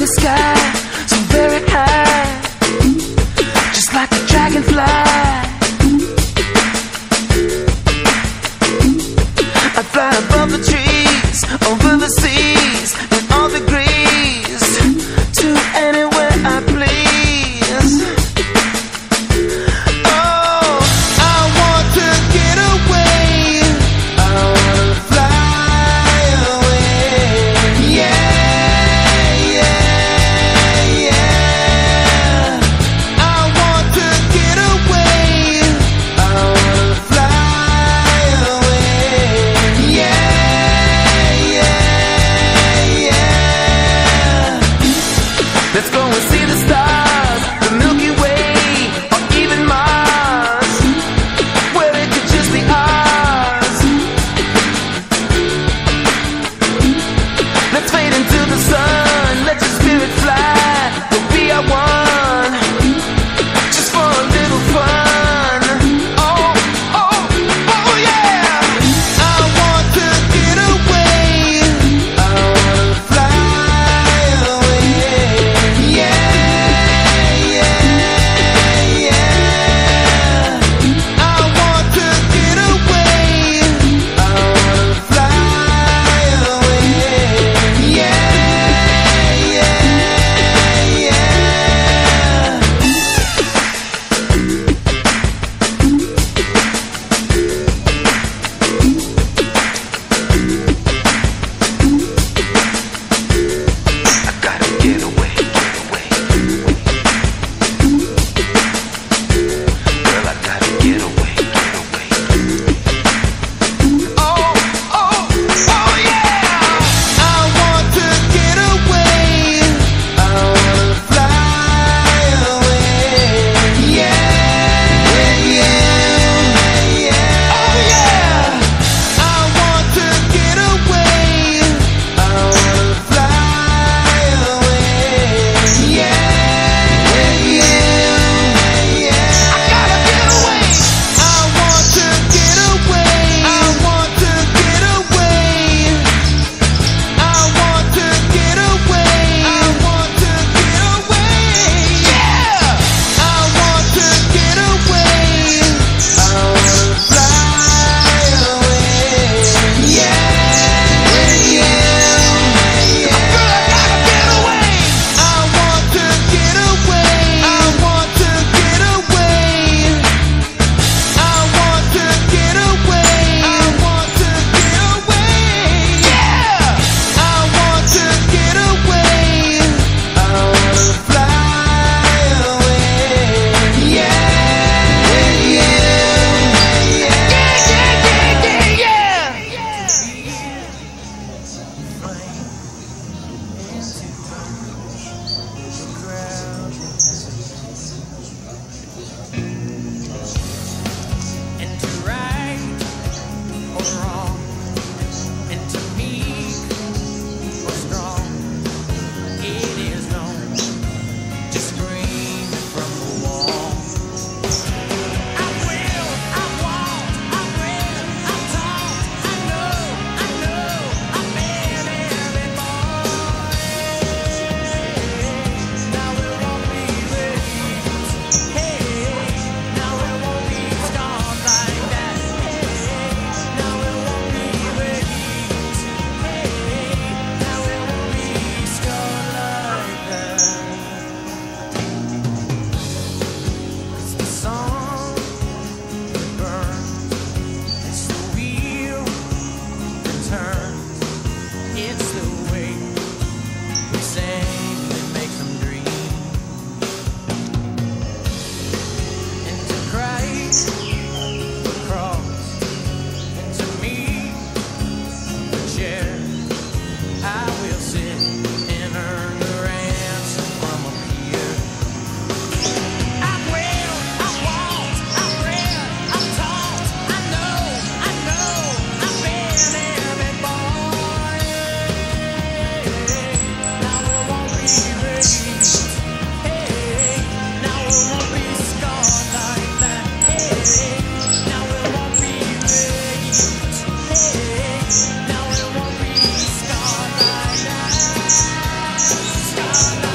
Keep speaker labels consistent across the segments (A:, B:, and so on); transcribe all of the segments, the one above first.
A: sky, so very high, just like a dragonfly. I fly above the trees, over the seas, in all degrees, to anywhere I please. Oh, I want to get away, I want to fly away. Yeah, yeah, yeah. I want to get away, I want to fly away. Yeah, yeah, yeah. Let's go and see the stars, the Milky Way, or even Mars, where it could just be ours. Let's fade into the sun, let your spirit fly, we'll be our one, just for a little fun. Oh, oh, oh yeah. I want to get away, I want to fly away. Yeah, yeah, yeah. I want to get away, I want to fly away. Yeah, yeah, yeah. I gotta get away, girl, I gotta get away. Oh, oh, oh yeah. I want to get away, I want to fly away. Yeah, yeah, yeah. Oh yeah. I want to get away, I want to fly away. Yeah, yeah, yeah. I gotta get away. I want to get away, I want to get away. I want to get away, I want to get away. Yeah. I want to get away, I want to fly away. Yeah, yeah, yeah. Girl, I gotta get away. I want to get away, I want to get away. I want to get away, I want to get away. Yeah. I want to get away, I want to fly away. Yeah, yeah, yeah, yeah, yeah, yeah. And to right or wrong, and to meek or strong, it is known, just scream from the wall. I will, I won't, I will, I don't, I know, I've been every boy. Now it won't be late. Hey, now it won't be scarred like that. Hey, now it won't be late. Hey, now it won't be scarred like that. It's the song that burns, it's the wheel that turns, it's the way we sing that makes them dream. And to Christ the cross, and to me the chair, I will sit and earn the ransom from a peer. I will, I won't, I've read, I've taught, I know, I've been every boy. Now it won't be late. Hey, now it won't be scarred like that. Hey, now it won't be late. Hey, now it won't be scarred like that. Scarred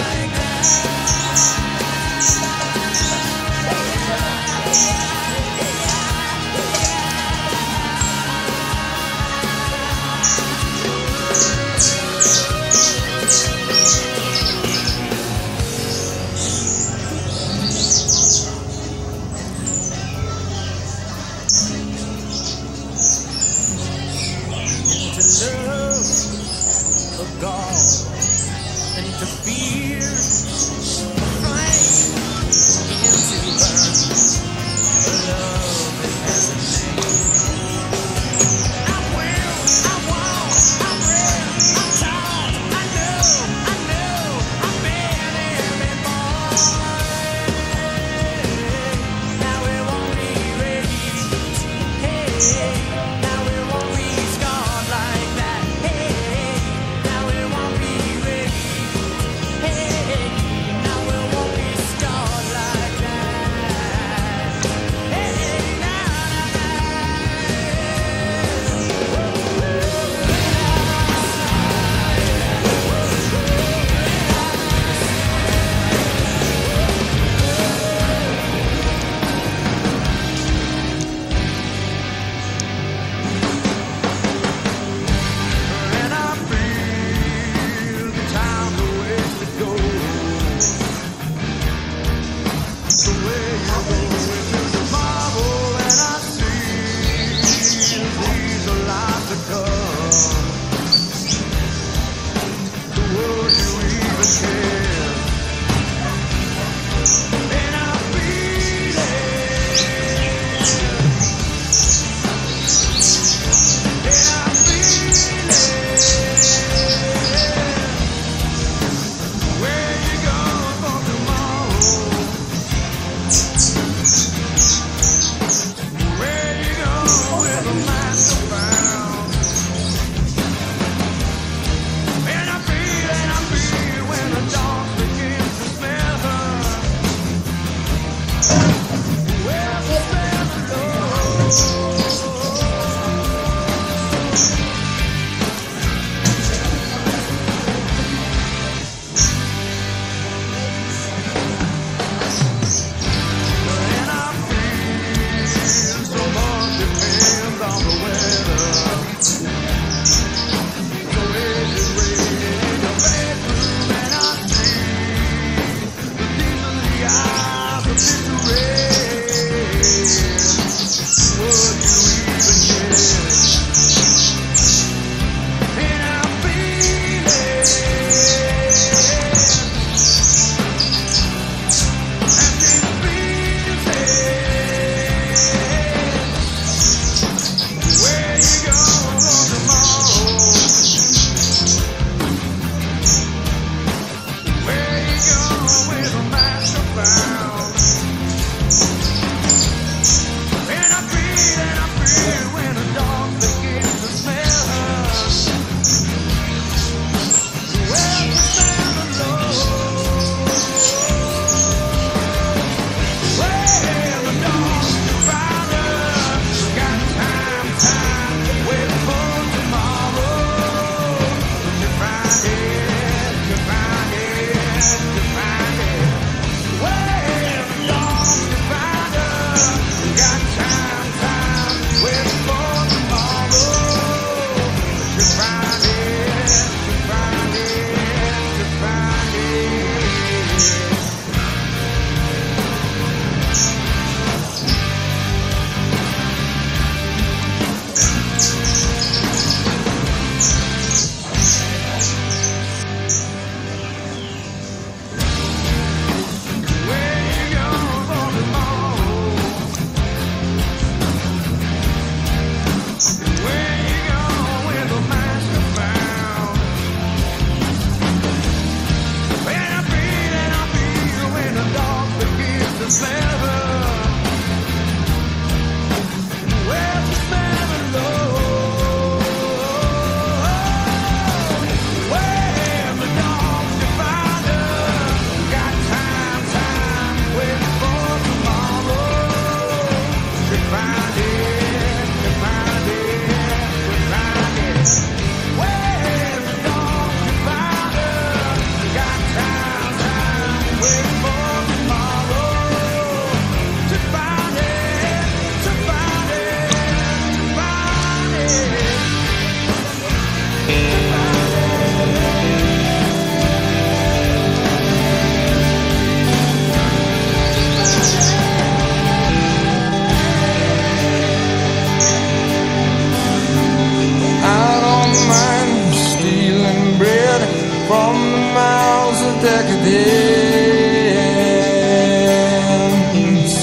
B: decadence.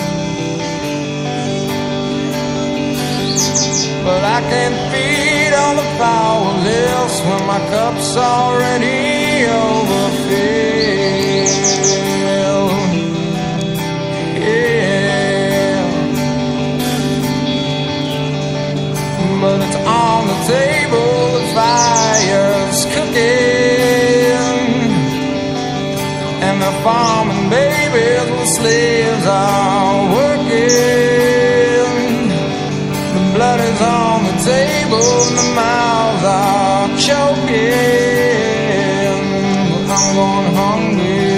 B: But I can't feed all the powerless when my cup's already overfilled. Yeah, but it's on the table, the fire's cooking, and the farming babies with slaves are working. The blood is on the table and the mouths are choking. I'm going hungry.